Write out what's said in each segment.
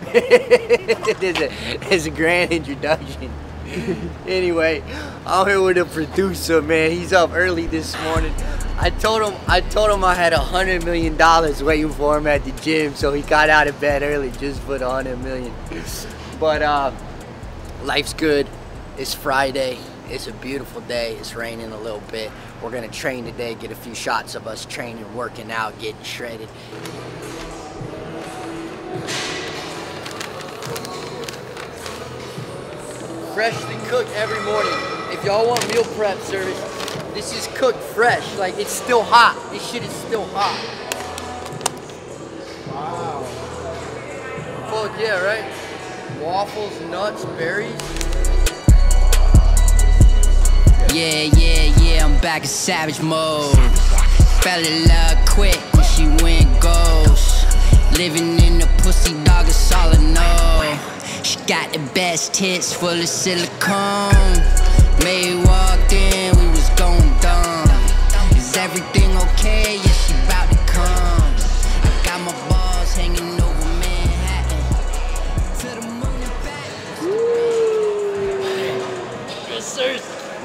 There's a grand introduction. Anyway, I'm here with the producer, man. He's up early this morning. I told him I had $100 million waiting for him at the gym, so he got out of bed early just for the $100 million. But life's good. It's Friday. It's a beautiful day. It's raining a little bit. We're gonna train today, get a few shots of us training, working out, getting shredded. Freshly cooked every morning. If y'all want meal prep service, this is cooked fresh. Like, it's still hot. This shit is still hot. Wow. Fuck yeah, right? Waffles, nuts, berries. Yeah, I'm back in savage mode. Fell in love quick when she went ghost. Living in the pussy, dog, it's all I know. She got the best tits full of silicone. May walked in, we was going dumb. Is everything okay? Yeah, she bout to come. I got my balls hanging over Manhattan to the moon and back. Yes, sir.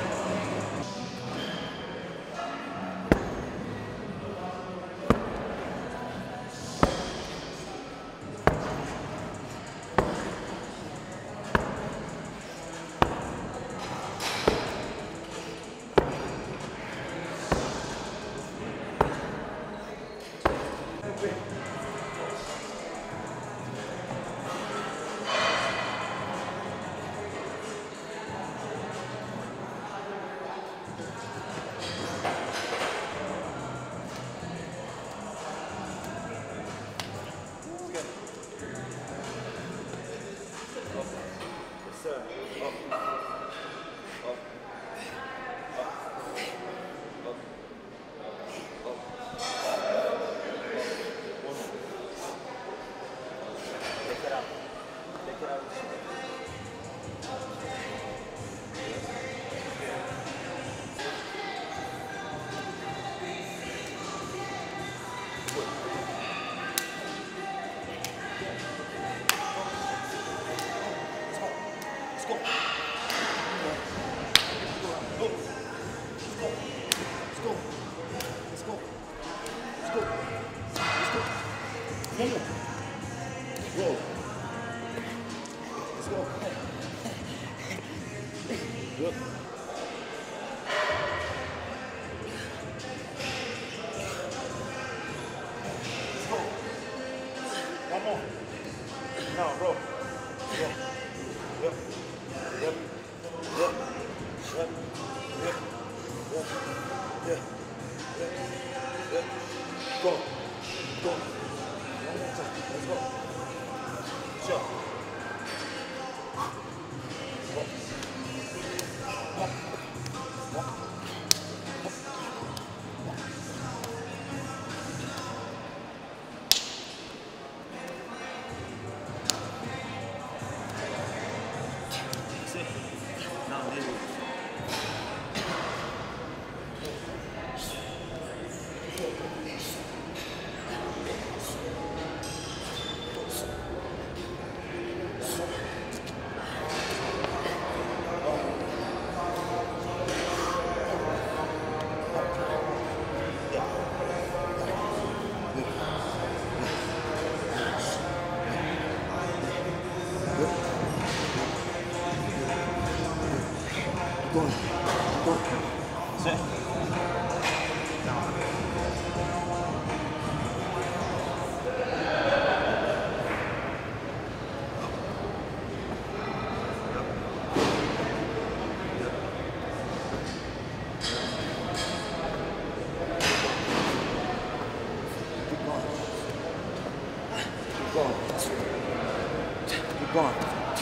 Keep going.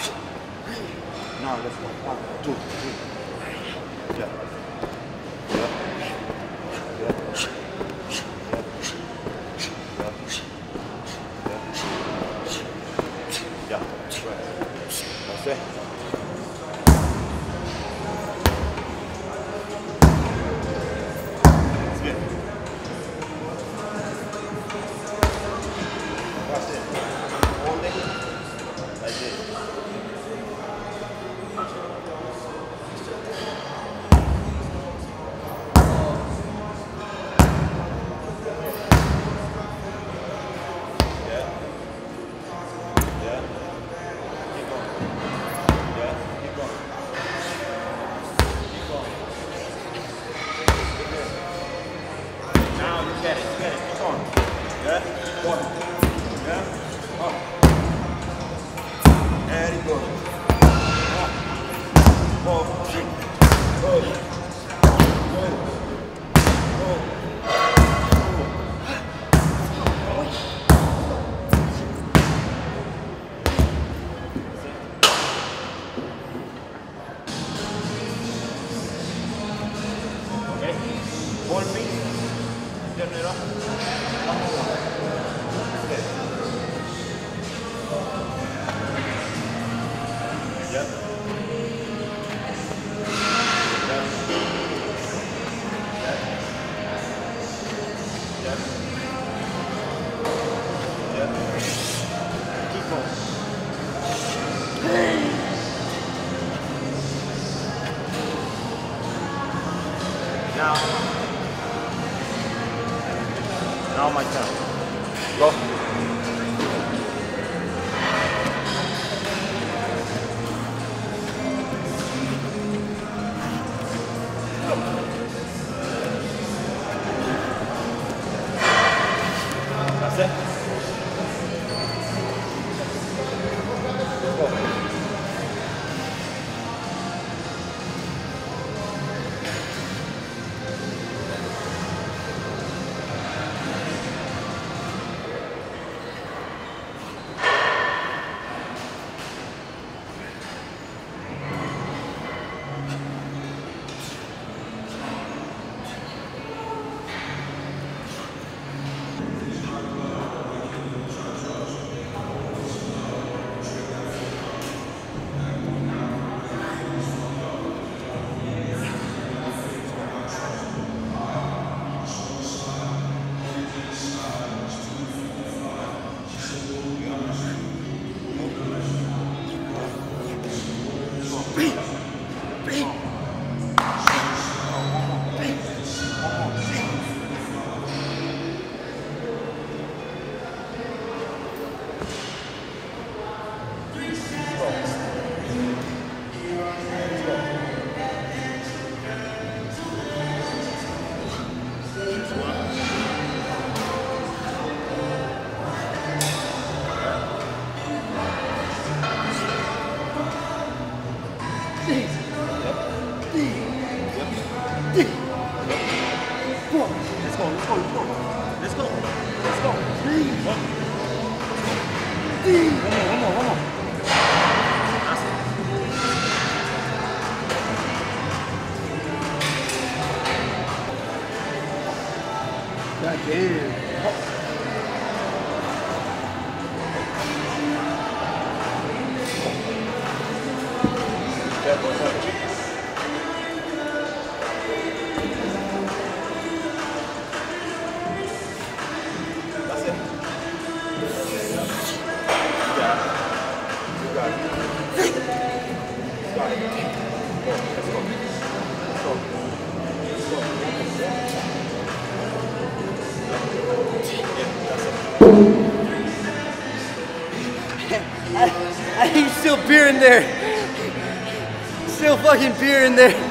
Now let's go. 1, 2, 3. Yeah. Yeah. That's it. That's it. Hold it. Now my turn. Go. That's it. Go. God damn. That's it. You got it. Let's go. Let's go. Let's go. Yeah, that's it. I think still beer in there. Still fucking beer in there.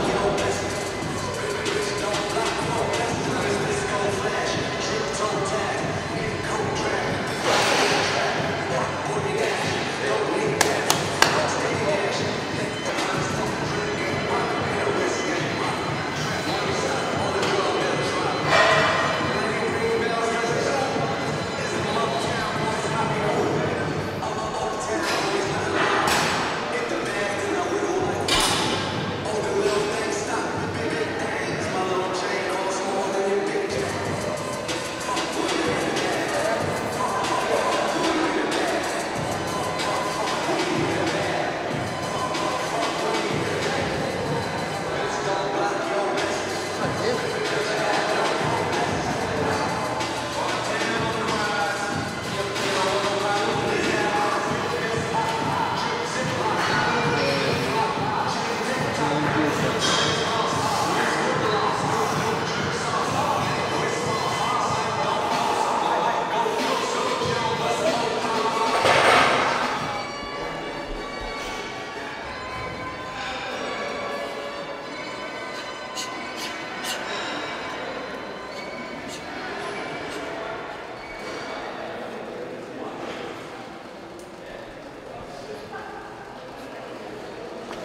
Don't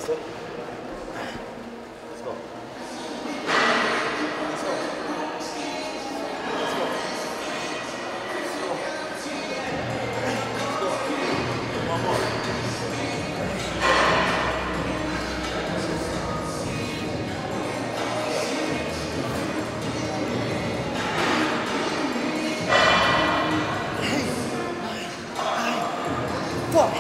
Okay? Let's go. Let's go. Let's go. Let's go. One more. Fuck.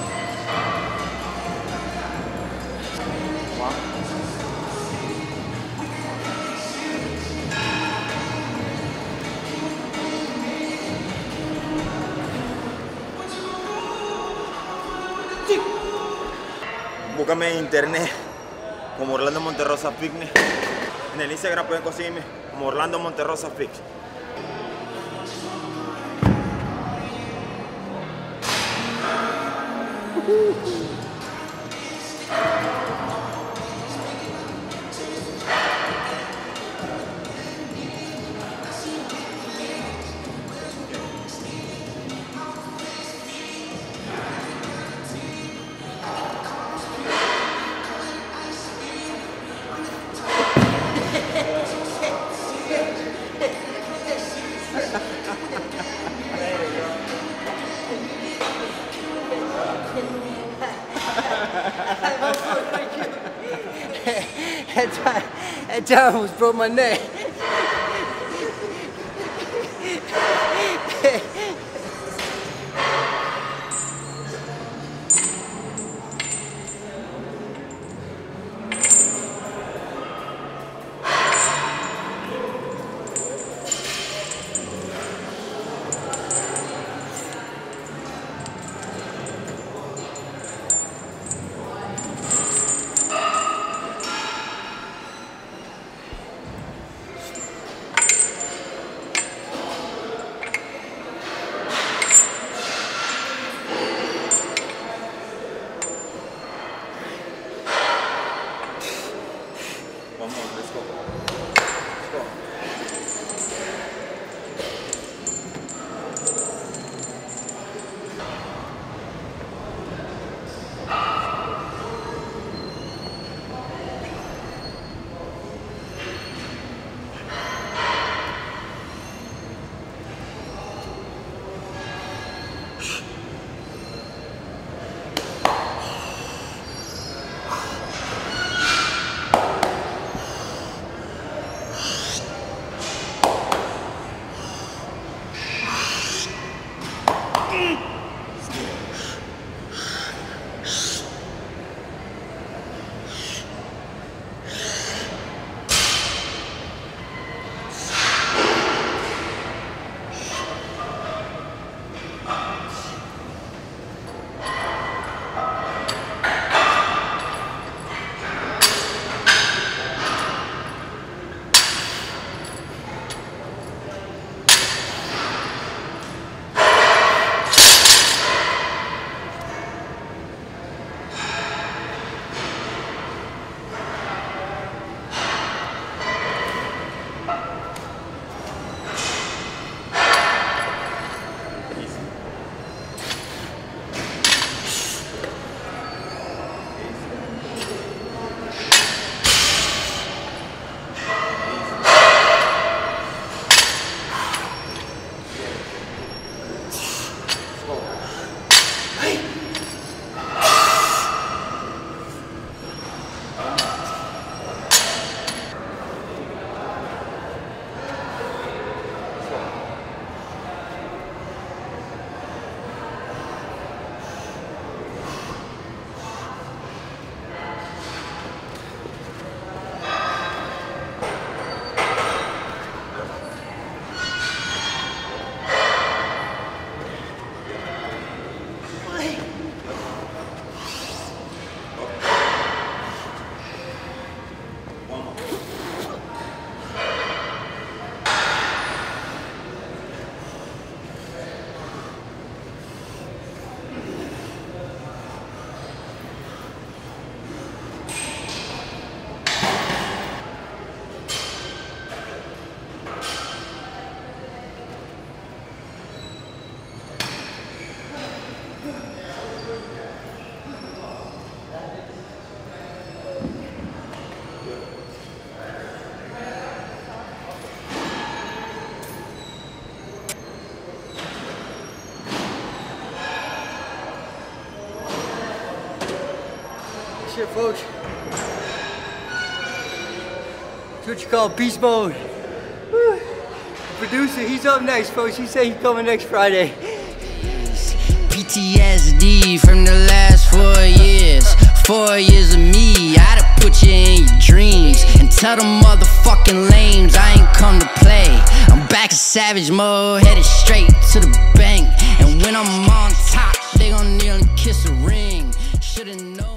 Búscame en internet como Orlando Monterrosa Fitness. En el Instagram pueden conseguirme como Orlando Monterrosa Fitness. That time almost broke my neck. One more, let's go. Let's go. shit, folks. That's what you call beast mode. Woo. Producer, he's up next, folks. He said he's coming next Friday. PTSD from the last 4 years. 4 years of me, I'd have put you in your dreams. And tell them motherfucking lames I ain't come to play. I'm back in savage mode, headed straight to the bank. And when I'm on top, they gon' kneel and kiss a ring. Should've known.